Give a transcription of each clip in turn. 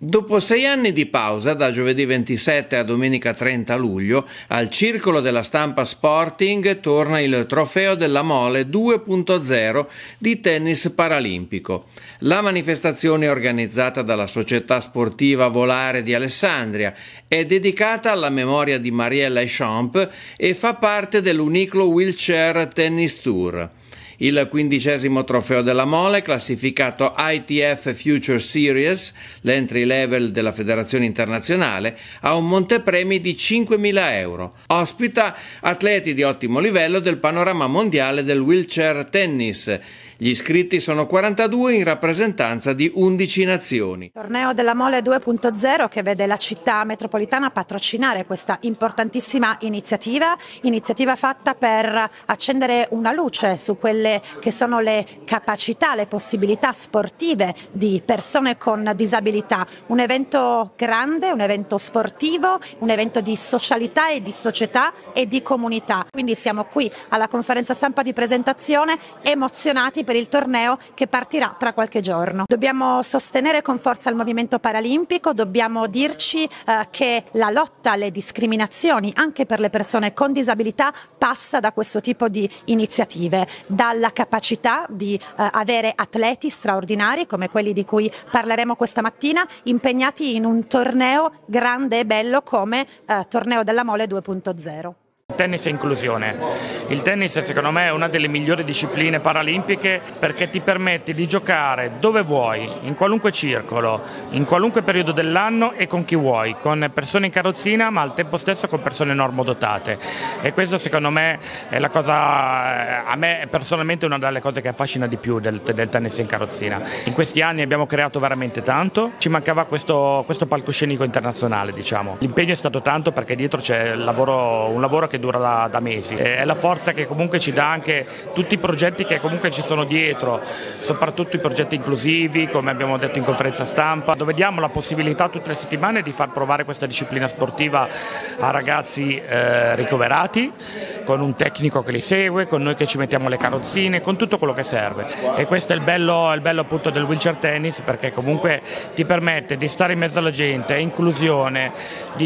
Dopo 6 anni di pausa, da giovedì 27 a domenica 30 luglio, al Circolo della Stampa Sporting torna il Trofeo della Mole 2.0 di tennis paralimpico. La manifestazione, organizzata dalla Società Sportiva Volare di Alessandria, è dedicata alla memoria di Mariella Echamp e fa parte dell'Uniclo Wheelchair Tennis Tour. Il 15° trofeo della Mole, classificato ITF Future Series, l'entry level della federazione internazionale, ha un montepremi di 5.000 euro. Ospita atleti di ottimo livello del panorama mondiale del wheelchair tennis. Gli iscritti sono 42 in rappresentanza di 11 nazioni. Torneo della Mole 2.0 che vede la città metropolitana patrocinare questa importantissima iniziativa fatta per accendere una luce su quelle che sono le capacità, le possibilità sportive di persone con disabilità. Un evento grande, un evento sportivo, un evento di socialità e di società e di comunità. Quindi siamo qui alla conferenza stampa di presentazione emozionati per il torneo che partirà tra qualche giorno. Dobbiamo sostenere con forza il movimento paralimpico, dobbiamo dirci che la lotta alle discriminazioni anche per le persone con disabilità passa da questo tipo di iniziative, dalla capacità di avere atleti straordinari come quelli di cui parleremo questa mattina, impegnati in un torneo grande e bello come Torneo della Mole 2.0. Tennis e inclusione. Il tennis secondo me è una delle migliori discipline paralimpiche perché ti permette di giocare dove vuoi, in qualunque circolo, in qualunque periodo dell'anno e con chi vuoi, con persone in carrozzina ma al tempo stesso con persone normodotate, e questo secondo me è la cosa, a me personalmente è una delle cose che affascina di più del tennis in carrozzina. In questi anni abbiamo creato veramente tanto, ci mancava questo palcoscenico internazionale, diciamo. L'impegno è stato tanto perché dietro c'è un lavoro che dura da mesi, è la forza che comunque ci dà anche tutti i progetti che comunque ci sono dietro, soprattutto i progetti inclusivi come abbiamo detto in conferenza stampa, dove diamo la possibilità tutte le settimane di far provare questa disciplina sportiva a ragazzi ricoverati, con un tecnico che li segue, con noi che ci mettiamo le carrozzine, con tutto quello che serve. E questo è il bello appunto del wheelchair tennis, perché comunque ti permette di stare in mezzo alla gente, è inclusione, di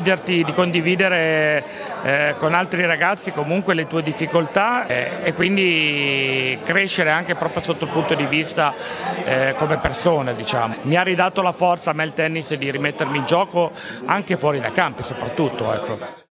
condividere con altri ragazzi comunque le tue difficoltà e quindi crescere anche proprio sotto il punto di vista come persona, diciamo. Mi ha ridato la forza a me il tennis di rimettermi in gioco anche fuori dai campi soprattutto, ecco.